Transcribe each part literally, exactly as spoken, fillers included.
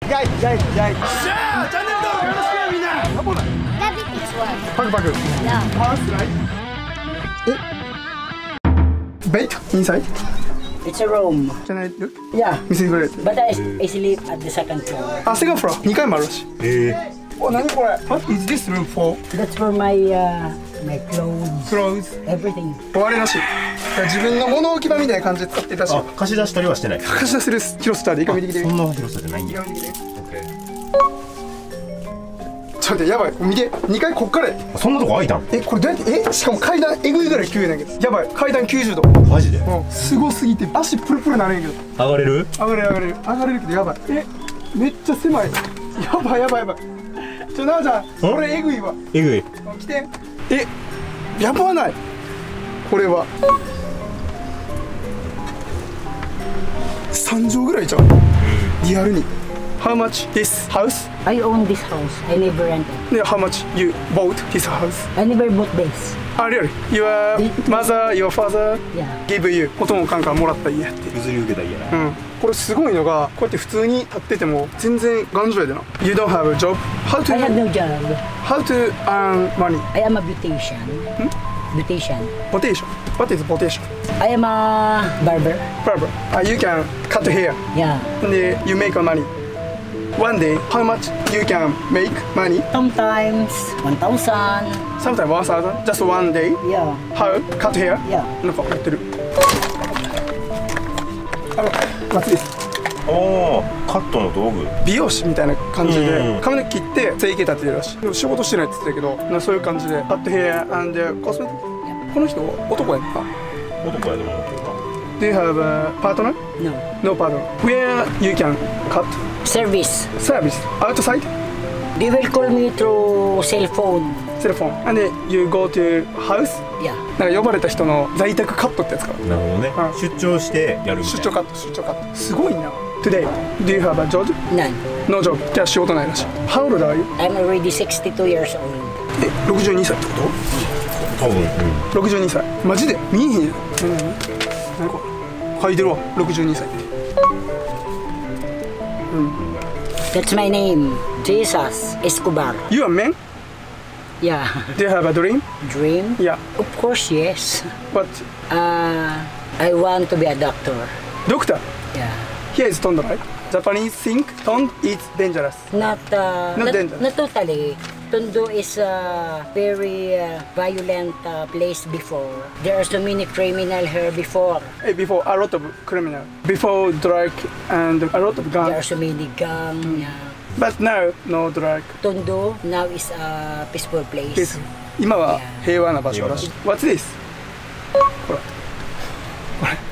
ガイガイガイ。しゃあチャンネル登録よろしくみんな。パクパク。ハウスライ。え？ベッドinside? It's a room. Can I look? Yeah. 見せてくれる。 But I, I sleep at the second floor. あ、セカンドフロアにかいもあるらしい。ええ。お、何これ ？What is this room for? That's for my uh, my clothes. Clothes. Everything. 終わりらしい。自分の物置き場みたいな感じで使ってたし。 あ、貸し出したりはしてない。 貸し出せる広さでいか見てきて。 そんな広さじゃないんだ。 ちょっと待って、やばい、見て、にかいこっからや。 そんなとこ開いたん？ え、これどうやって、え、しかも階段えぐいぐらい急やねんけど。やばい、階段きゅうじゅうど。 マジで？ うん、すごすぎて足プルプルなるんやけど。 上がれる？ 上がれる上がれる上がれるけどやばい。え、めっちゃ狭い。やばいやばいやばい。ちょ、なおちゃん、これえぐいわ。 えぐい。 来て。え、やばない。これは。三畳ぐらいじゃん。リアルに。How much this house? I own this house. I never rented. Yeah, how much you bought this house? I never bought this. Ah, really? Your mother, your father Yeah. gave you おとんおかんからもらった家やって。 譲り受けた家な。 うん。これすごいのがこうやって普通に立ってても全然頑丈やでな。You don't have a job? How to? I have no job. How to earn money? I am a beautician. Hmm? Beautician. Beautician. What is beautician? I am a barber. Barber. Ah, you can cut hair Yeah. and then you make money. One day, how much you can make money? Sometimes one thousand. Sometimes one thousand. Just one day. Yeah. How? Cut hair? Yeah. なんかやってる。あの、松です。 おお、カットの道具。 美容師みたいな感じうんで髪の毛切って整形立ててるらしい。でも仕事してないって言ってたけど、なんかそういう感じでカットヘア and cosmetic。この人男やんか。 男やと思うけどな。 Do you have a partner? No. No partner. Where you can cut? Service. Service. Outside? They will call me through cell phone. Cell phone. And then you go to house? Yeah. なんか呼ばれた人の在宅カットってやつか。 なるほどね。 うん出張してやるみたいな。 出張カット、出張カット。すごいな。Today, do you have a job? None. No job. じゃあ仕事ないらしい。How old are you? I'm already sixty-two years old. え、ろくじゅうにさいってこ多分。うん。 と ?ろくじゅうにさい。マジで見えへんやん。何何これ。書いてるわ。ろくじゅうにさいって。うん。 That's my name. Jesus Escobar. You are man? Yeah. Do you have a dream? Dream? Yeah. Of course, yes. What? Uh, I want to be a doctor. Doctor? Yeah. Here is Tondo, right? Japanese think Tondo is dangerous. Not, uh, Not not, dangerous. not totally. Tondo is a very uh, violent uh, place before. There are so many criminals here before. Hey, before a lot of criminal. Before drug and a lot of There are guns. so many gangs. Mm. Yeah. But now, no drug. Tondo now is a peaceful place. Peaceful. 今は平和な場所らしい。What's this? ほら。これ。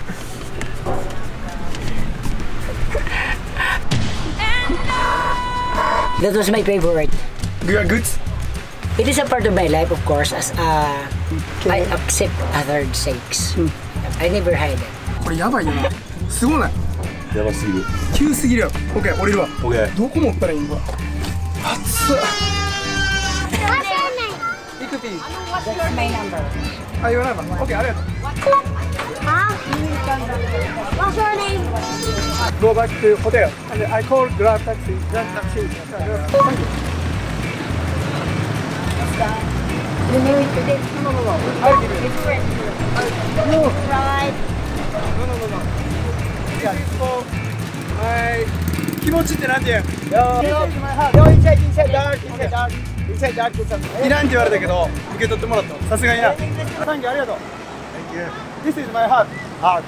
That was my favorite. You are good? It is a part of my life, of course, as uh, I accept other sakes. Mm. I never hide it. これやばいよな。すごない。 やばすぎる。 急すぎるよ。オッケー、降りるわ。 オッケー。 どこ持ったらいいんだ。熱っ。イクピー。 That's my number. あ、言わないわ。オッケー、ありがとう。 What's your name? Go back to hotel. And I call Grab taxi. Grab taxi. Thank you. You married today? No, no, no. I'll give you. Different. No. Right. No, no, no, no. Yeah, so my 気持ちってなんて言う？ Yo, inside, inside, dark, inside, dark, inside, dark, inside. いらんって言われたけど受け取ってもらった。さすがにな。サンキューありがとう。Thank you. This is my heart. Heart.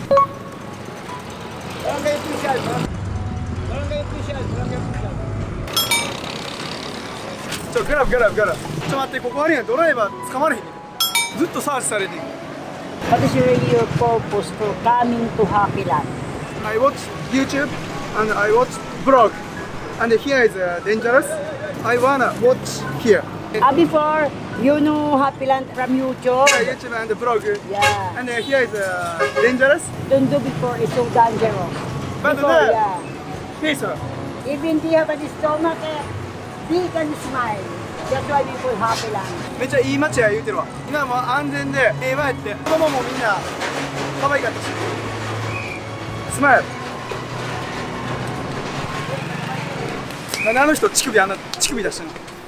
Barangay official, barangay official, barangay official. ちょ、グラブグラブグラブ。ちょっと待って、ここあれやん。ドライバー捕まれへんねん。ずっとサーチされてる。 What is really your purpose for coming to Happy Land? I watch YouTube and I watch vlog. And here is uh, dangerous. I wanna watch here. Ah, before, you know Happy Land from YouTube? Yeah, YouTube and vlog. Yeah. And uh, here is uh, dangerous. Tondo before is so dangerous. But Before, there, yeah. peaceful. Even they have a stomach, eh, they can smile. That's why we call Happy Land. めっちゃいい街や言うてるわ。今も安全で平和やって、子供もみんな可愛かったし。スマイル。 なんであの人乳首あんな乳首出してんの